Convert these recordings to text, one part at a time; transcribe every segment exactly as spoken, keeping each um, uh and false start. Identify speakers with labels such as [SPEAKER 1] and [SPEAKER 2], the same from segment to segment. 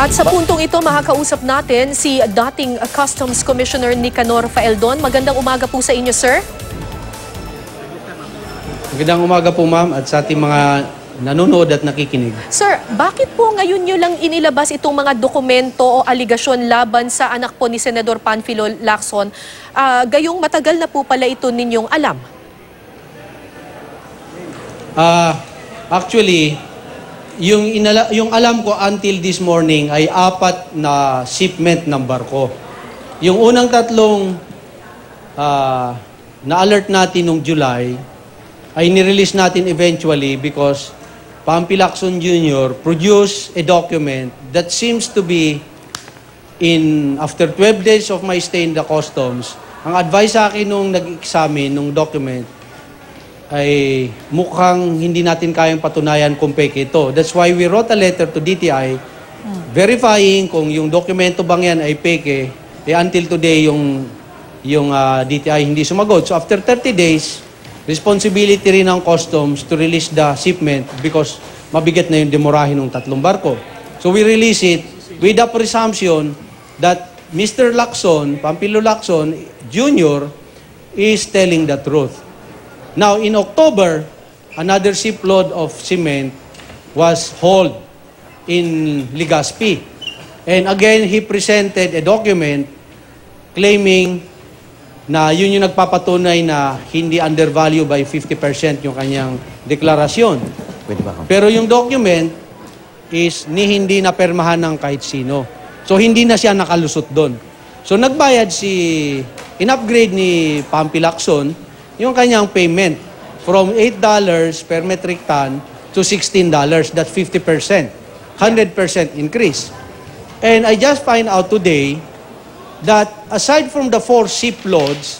[SPEAKER 1] At sa puntong ito, makakausap natin si dating Customs Commissioner Nicanor Faeldon. Magandang umaga po sa inyo, sir.
[SPEAKER 2] Magandang umaga po, ma'am, at sa ating mga nanonood at nakikinig.
[SPEAKER 1] Sir, bakit po ngayon nyo lang inilabas itong mga dokumento o aligasyon laban sa anak po ni Senador Panfilo Lacson? Uh, gayong matagal na po pala ito ninyong alam?
[SPEAKER 2] Uh, actually, yung, inala, yung alam ko until this morning ay apat na shipment ng barko. Yung unang tatlong uh, na-alert natin noong July ay nirelease natin eventually because Pampi Lacson Junior produced a document that seems to be in, after twelve days of my stay in the customs, ang advice sa akin nung nag-examine nung document ay mukhang hindi natin kayang patunayan kung fake ito. That's why we wrote a letter to D T I verifying kung yung dokumento bang yan ay fake. Eh, until today, yung, yung uh, D T I hindi sumagot. So after thirty days, responsibility rin ng customs to release the shipment because mabigat na yung demurahin ng tatlong barko. So we release it with the presumption that Mister Lacson, Pampilo Lacson Junior is telling the truth. Now, in October, another shipload of cement was hauled in Legazpi. And again, he presented a document claiming na yun yung nagpapatunay na hindi undervalue by fifty percent yung kanyang deklarasyon. Pero yung document is ni hindi na permahan ng kahit sino. So, hindi na siya nakalusot doon. So, nagbayad si, in-upgrade ni Pampi Lacson yung kanyang payment from eight dollars per metric ton to sixteen dollars. That's fifty percent. one hundred percent increase. And I just find out today that aside from the four shiploads,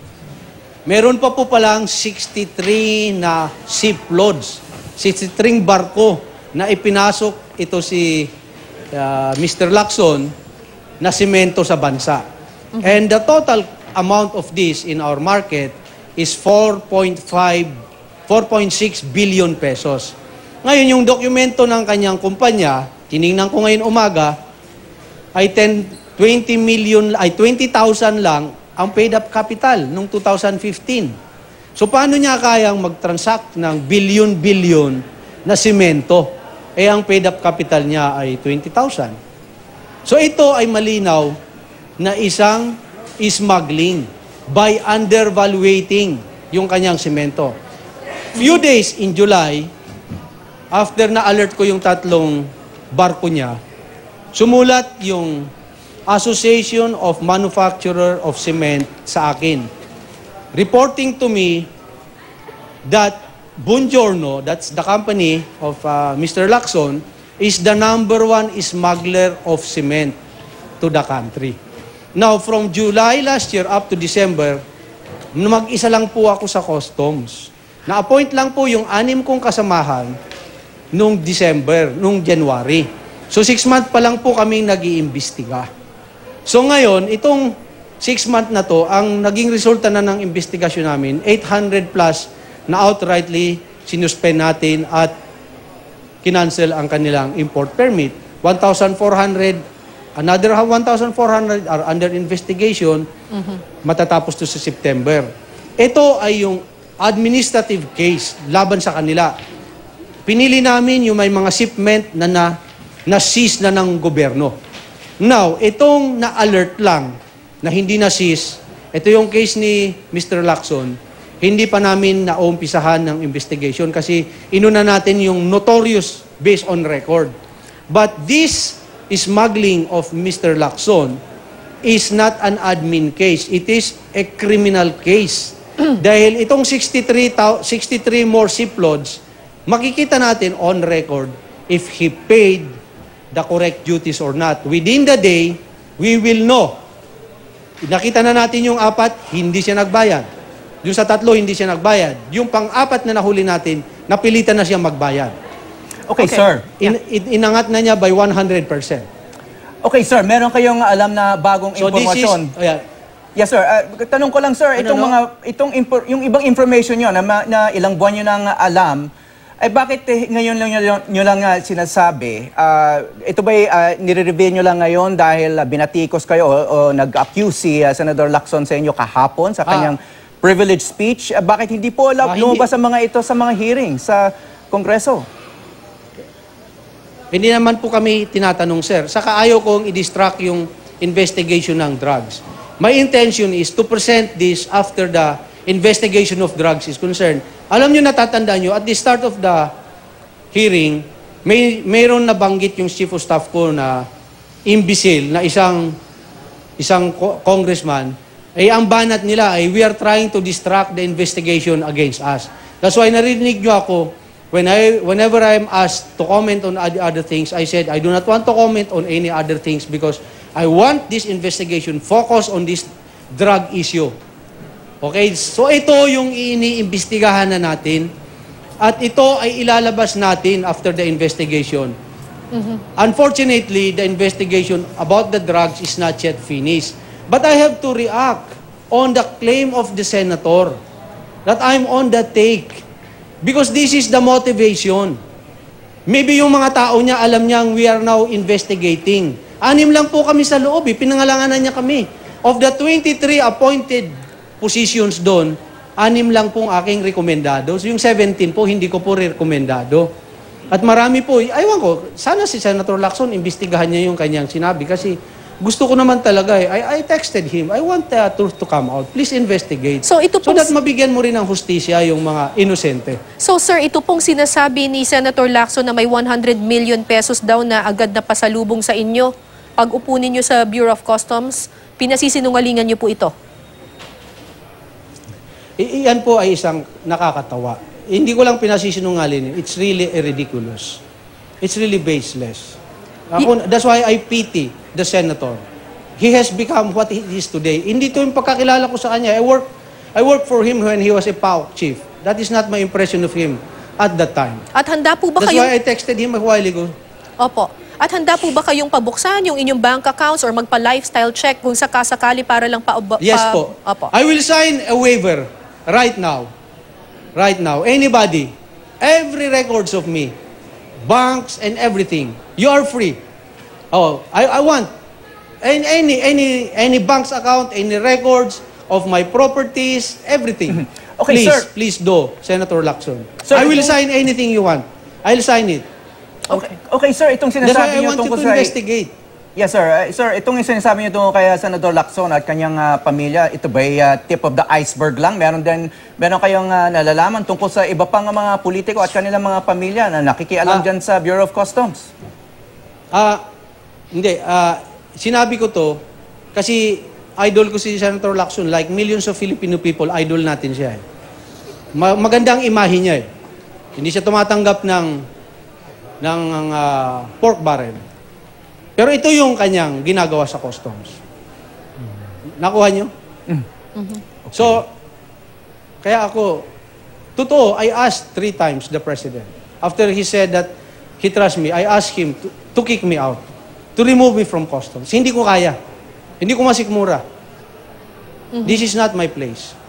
[SPEAKER 2] meron pa po palang sixty-three na shiploads. sixty-three barko na ipinasok ito si uh, Mister Lacson na simento sa bansa. Mm-hmm. And the total amount of this in our market is four point five, four point six billion pesos. Ngayon, yung dokumento ng kanyang kumpanya, tiningnan ko ngayon umaga, ay ten, twenty million, ay twenty thousand lang ang paid up capital noong two thousand fifteen. So, paano niya kayang mag-transact ng billion-billion na simento? Eh, ang paid up capital niya ay twenty thousand. So, ito ay malinaw na isang smuggling by undervaluating yung kanyang simento. Few days in July, after na-alert ko yung tatlong barko niya, sumulat yung Association of Manufacturer of Cement sa akin, reporting to me that Buongiorno, that's the company of uh, Mister Lacson, is the number one smuggler of cement to the country. Now, from July last year up to December, mag-isa lang po ako sa customs. Na-appoint lang po yung anim kong kasamahan nung December, nung January. So, six months pa lang po kaming nag-iimbestiga. So, ngayon, itong six months na to, ang naging resulta na ng investigasyon namin, eight hundred plus na outrightly sinuspend natin at kinancel ang kanilang import permit. one thousand four hundred Another one thousand four hundred are under investigation, mm-hmm. matatapos to sa September. Ito ay yung administrative case laban sa kanila. Pinili namin yung may mga shipment na na, na-seize na ng gobyerno. Now, itong na-alert lang na hindi na-seize, ito yung case ni Mister Lacson, hindi pa namin naumpisahan ng investigation kasi inuna natin yung notorious based on record. But this smuggling of Mister Lacson is not an admin case. It is a criminal case. Dahil itong sixty-three, sixty-three more shiploads, makikita natin on record if he paid the correct duties or not. Within the day, we will know. Nakita na natin yung apat, hindi siya nagbayad. Yung sa tatlo, hindi siya nagbayad. Yung pang-apat na nahuli natin, napilitan na siya magbayad.
[SPEAKER 3] Okay, okay, sir.
[SPEAKER 2] In, in, inangat na niya by one hundred percent.
[SPEAKER 3] Okay, sir. Meron kayong alam na bagong
[SPEAKER 2] so
[SPEAKER 3] impormasyon.
[SPEAKER 2] This is, oh yeah.
[SPEAKER 3] Yes, sir. Uh, tanong ko lang, sir,
[SPEAKER 2] ano,
[SPEAKER 3] itong
[SPEAKER 2] no?
[SPEAKER 3] mga itong impor, yung ibang information niyo na, na ilang buwan niyo nang alam, Ay bakit eh, ngayon lang nyo, nyo lang uh, sinasabi? Uh, ito ba'y uh, nire-reveal nyo lang ngayon dahil uh, binatikos kayo o, o nag-accuse si uh, Senador Lacson sa inyo kahapon sa kanyang ah. privilege speech? Uh, bakit hindi po ah, lumabas ang mga ito sa mga hearings sa Kongreso?
[SPEAKER 2] Hindi naman po kami tinatanong, sir. Saka ayaw kong i-distract yung investigation ng drugs. My intention is to present this after the investigation of drugs is concerned. Alam nyo, natatandaan nyo, at the start of the hearing, may mayroon nabanggit yung chief of staff ko na imbecile, na isang isang congressman, ay ang banat nila ay we are trying to distract the investigation against us. That's why narinig nyo ako, when I, whenever I'm asked to comment on other things, I said, I do not want to comment on any other things because I want this investigation focus on this drug issue. Okay, so ito yung iniimbestigahan na natin at ito ay ilalabas natin after the investigation. Mm-hmm. Unfortunately, the investigation about the drugs is not yet finished. But I have to react on the claim of the senator that I'm on the take because this is the motivation. Maybe yung mga tao niya, alam niyang we are now investigating. Anim lang po kami sa loob, eh. Pinangalanganan niya kami. Of the twenty-three appointed positions doon, anim lang pong aking rekomendado. So yung seventeen po, hindi ko po rekomendado. At marami po, aywan ko, sana si Senator Lacson, imbestigahan niya yung kanyang sinabi kasi gusto ko naman talaga eh. I, I texted him, I want the truth to come out. Please investigate.
[SPEAKER 1] So, ito
[SPEAKER 2] so that mabigyan mo rin ng hustisya yung mga inosente.
[SPEAKER 1] So sir, ito pong sinasabi ni Senator Lacson na may one hundred million pesos daw na agad na pasalubong sa inyo. Pag upo ninyo sa Bureau of Customs, pinasisinungalingan niyo po ito?
[SPEAKER 2] Iyan po ay isang nakakatawa. Hindi ko lang pinasisinungalin. It's really ridiculous. It's really baseless. Ako, that's why I pity the senator. He has become what he is today. Hindi to yung pagkakilala ko sa kanya. I work, I work for him when he was a P A O C chief. That is not my impression of him at that time.
[SPEAKER 1] At handa po ba
[SPEAKER 2] that's
[SPEAKER 1] kayong...
[SPEAKER 2] why I texted him a while ago.
[SPEAKER 1] Opo. At handa po ba kayong pabuksan yung inyong bank accounts or magpa-lifestyle check kung sakasakali para lang pa... pa
[SPEAKER 2] yes po.
[SPEAKER 1] Opo.
[SPEAKER 2] I will sign a waiver right now. Right now. Anybody, every records of me, banks and everything, you are free. Oh, I, I want any, any, any, any bank's account, any records of my properties, everything.
[SPEAKER 3] Okay,
[SPEAKER 2] please,
[SPEAKER 3] sir.
[SPEAKER 2] Please do, Senator Lacson.
[SPEAKER 3] Sir,
[SPEAKER 2] I will
[SPEAKER 3] itong...
[SPEAKER 2] sign anything you want. I'll sign it.
[SPEAKER 3] Okay, okay sir, itong
[SPEAKER 2] That's why
[SPEAKER 3] sinasabi
[SPEAKER 2] I
[SPEAKER 3] niyo
[SPEAKER 2] want you
[SPEAKER 3] tungkol
[SPEAKER 2] to
[SPEAKER 3] sa...
[SPEAKER 2] investigate.
[SPEAKER 3] Yes, sir. Uh, sir, itong sinasabi niyo tungkol kay Senador Lacson at kanyang uh, pamilya, ito ba'y uh, tip of the iceberg lang? Meron din, meron kayong uh, nalalaman tungkol sa iba pang mga politiko at kanilang mga pamilya na nakikialam
[SPEAKER 2] Ah.
[SPEAKER 3] dyan sa Bureau of Customs?
[SPEAKER 2] Ah, hindi. Ah, sinabi ko to kasi idol ko si Senator Lacson. Like millions of Filipino people, idol natin siya. Eh. Ma- maganda ang imahe niya eh. Hindi siya tumatanggap ng ng uh, pork barrel. Pero ito yung kanyang ginagawa sa customs. Nakuha niyo?
[SPEAKER 3] Mm-hmm. Okay.
[SPEAKER 2] So, kaya ako, totoo, I asked three times the president. After he said that he trusts me, I asked him to, to kick me out, to remove me from customs. Hindi ko kaya. Hindi ko masikmura. Mm-hmm. This is not my place.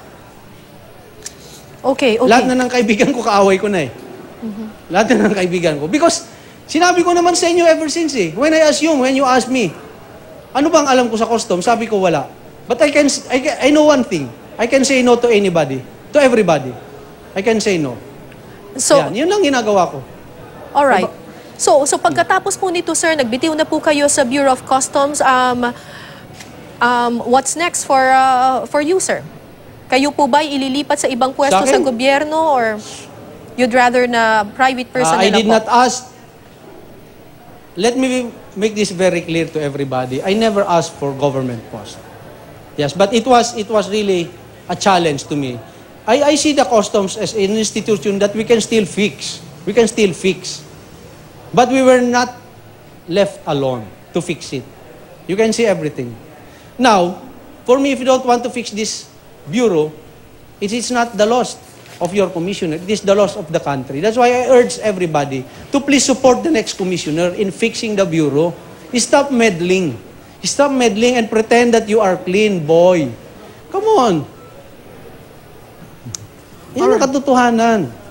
[SPEAKER 1] Okay, okay.
[SPEAKER 2] Lahat na ng kaibigan ko, kaaway ko na eh. Mm-hmm. Lahat na ng kaibigan ko. Because, sinabi ko naman sa inyo ever since eh. When I ask you, when you ask me, ano bang alam ko sa customs? Sabi ko wala. But I can, I can, I know one thing. I can say no to anybody. To everybody. I can say no.
[SPEAKER 1] So,
[SPEAKER 2] Yan, yun lang ginagawa ko.
[SPEAKER 1] alright. So, so pagkatapos po nito, sir, nagbitiw na po kayo sa Bureau of Customs. Um, um, what's next for uh, for you, sir? Kayo po ba ililipat sa ibang pwesto sa,
[SPEAKER 2] Sa akin?
[SPEAKER 1] gobyerno or you'd rather na private person
[SPEAKER 2] Uh, I
[SPEAKER 1] na lang
[SPEAKER 2] did
[SPEAKER 1] po?
[SPEAKER 2] not ask. Let me make this very clear to everybody. I never asked for government post. Yes, but it was it was really a challenge to me. I, I see the customs as an institution that we can still fix. We can still fix. But we were not left alone to fix it. You can see everything. Now, for me, if you don't want to fix this bureau, it is not the loss of your commissioner. It is the loss of the country. That's why I urge everybody to please support the next commissioner in fixing the bureau. Stop meddling. Stop meddling and pretend that you are clean, boy. Come on. Yan ang katotohanan.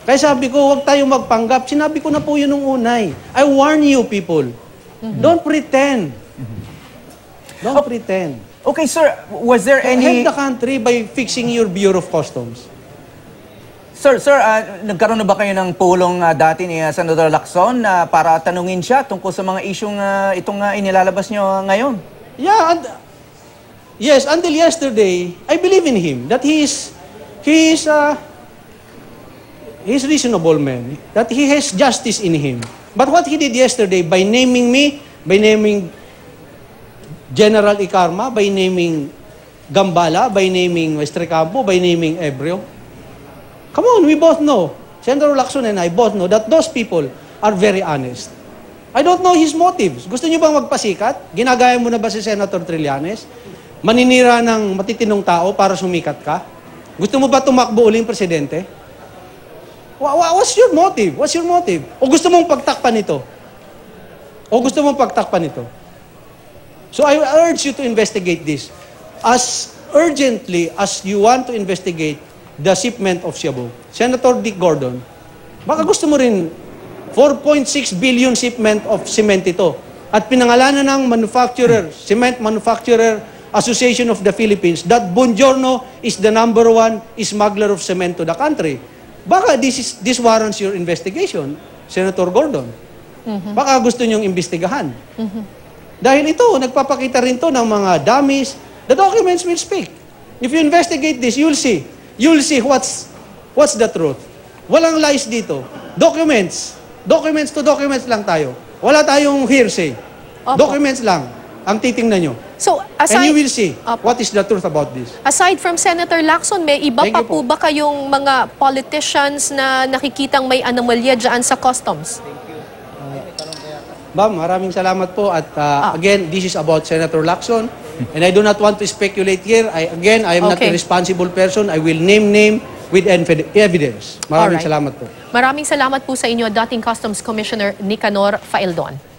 [SPEAKER 2] Kaya sabi ko, huwag tayong magpanggap. Sinabi ko na po yun nung unay. I warn you, people. Mm-hmm. Don't pretend. Mm-hmm. Don't oh, pretend.
[SPEAKER 3] Okay, sir. Was there any...
[SPEAKER 2] Help the country by fixing your Bureau of Customs.
[SPEAKER 3] Sir, sir, uh, nagkaroon na ba kayo ng pulong uh, dati ni uh, Senator Lacson uh, para tanungin siya tungkol sa mga isyong uh, itong uh, inilalabas nyo uh, ngayon?
[SPEAKER 2] Yeah, and, yes, until yesterday, I believe in him that he is, he is, uh, he is reasonable man, that he has justice in him. But what he did yesterday by naming me, by naming General Ikarma, by naming Gambala, by naming Westrecampo, by naming Ebrio, come on, we both know, Senator Lacson and I both know that those people are very honest. I don't know his motives. Gusto niyo bang magpasikat? Ginagaya mo na ba si Senator Trillanes? Maninira ng matitinong tao para sumikat ka? Gusto mo ba tumakbo uling presidente? What's your motive? What's your motive? O gusto mong pagtakpan ito? O gusto mong pagtakpan ito? So I urge you to investigate this. As urgently as you want to investigate the shipment of Shabu. Senator Dick Gordon, baka gusto mo rin four point six billion shipment of cement ito. At pinangalanan ng manufacturer, Cement Manufacturer Association of the Philippines, that Buongiorno is the number one smuggler of cement to the country. Baka this, is, this warrants your investigation, Senator Gordon. Mm-hmm. Baka gusto niyong imbestigahan. Mm-hmm. Dahil ito, nagpapakita rin to ng mga dummies. The documents will speak. If you investigate this, you'll see. You'll see what's, what's the truth. Walang lies dito. Documents. Documents to documents lang tayo. Wala tayong hearsay.
[SPEAKER 1] Opo.
[SPEAKER 2] Documents lang ang titingnan nyo.
[SPEAKER 1] So, aside,
[SPEAKER 2] and you will see
[SPEAKER 1] Opo.
[SPEAKER 2] what is the truth about this.
[SPEAKER 1] Aside from Senator Lacson, may iba
[SPEAKER 2] Thank
[SPEAKER 1] pa
[SPEAKER 2] po.
[SPEAKER 1] po ba kayong mga politicians na nakikitang may anomalya dyan sa customs?
[SPEAKER 2] Ma'am, maraming salamat po. At uh,
[SPEAKER 1] Ah.
[SPEAKER 2] again, this is about Senator Lacson. And I do not want to speculate here. I, again, I am not a
[SPEAKER 1] Okay.
[SPEAKER 2] responsible person. I will name name with evidence. Maraming
[SPEAKER 1] Alright.
[SPEAKER 2] salamat po.
[SPEAKER 1] Maraming salamat po sa inyo, dating Customs Commissioner Nicanor Faeldon.